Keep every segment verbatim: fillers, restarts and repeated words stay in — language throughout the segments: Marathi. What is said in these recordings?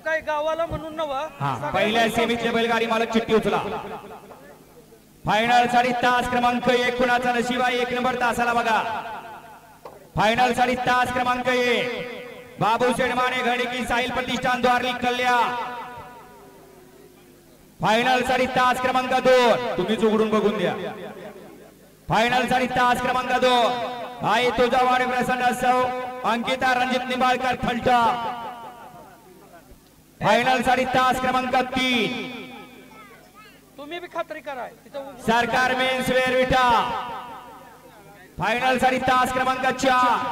काय गावाला म्हणून नवा पहिल्या सेमीतले बैलगाडी मालक चिठ्ठी उचला। फायनल साठी तास क्रमांक एक कुणाचा नशीब आहे एक नंबर तासाला बघा। फायनल साठी तास क्रमांक एक बाबू शेडमाने घडकी साहिल प्रतिष्ठान द्वारली कल्याण। फायनल साठी तास क्रमांक दोन तुम्हीच उघडून बघून द्या। फायनल साठी तास क्रमांक दोन आई तुळजावाडी प्रसन्न सौ अंकिता रणजित निंबाळकर फलटा। फायनल साठी तास क्रमांक तीन तुम्ही भी खात्री करा सरकार मेन्स वेअर विटा। फायनल साठी तास क्रमांक चार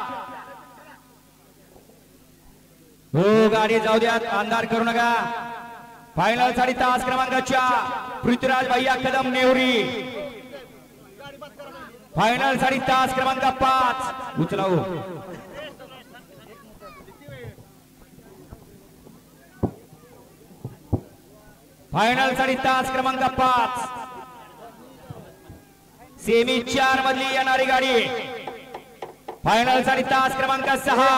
हो गाडी जाऊ द्या अंधार करू नका। फायनल साठी तास क्रमांक चार पृथ्वीराज भैया कदम नेवरी। फायनल साठी तास क्रमांक पाच उचलाऊ। फायनल साठी तास क्रमांक पाच सेमी चार मधली येणारी गाडी। फायनल साठी तास क्रमांक सहा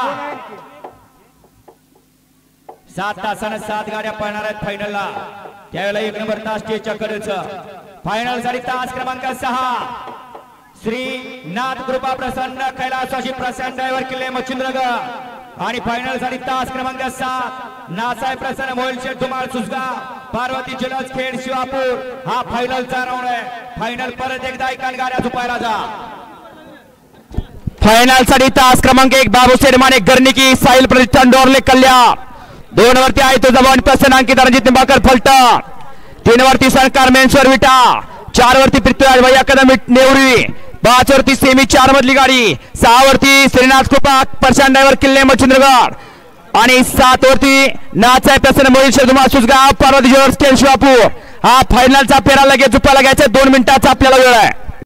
सात तासाने सात गाड्या पळणार आहेत फायनलला त्यावेळेला एक नंबर तास स्टेजच्या कडेचं। फायनल साठी तास क्रमांक सहा श्री नाथ कृपा प्रसन्न कैलासवासी प्रसन्न ड्रायव्हर किल्ले मच्छिंद्रगड। आणि फायनल साठी तास क्रमांक सात नासाहेब प्रसन्न मोहिल शेठ धुमाळ सुसगाव पार्वती जलज खेड शिवापूर हा फायनलचा राऊंड आहे। फायनल परत एकदा एकान गाड्या झुपायला जा। फायनल साठी तास क्रमांक एक बाबू शेडमाने गर्निकी साहिल प्रतिष्ठान डोरले कल्याण। दोन वरती आहे तुळजाभवानी प्रसन्न अंकिता रणजित निंबाळकर फलटण। तीन वरती सरकार मेन्सवर विटा। चार वरती पृथ्वीराज भैया कदम नेवरी। पाच वरती सेमी चार मधली गाडी। सहा वरती श्रीनाथ कृपा प्रशांत ड्रायव्हर किल्ले मच्छिंद्रगड। आणि सात वरती नाचाय प्रसन्न मोहिल शेडुमा सुसगाव पार्वती ज्वेलर्स केल शिवापूर हा फायनलचा पेरा लगेच झुपायला घ्यायचा दोन मिनिटाचा आपल्याला वेळ आहे।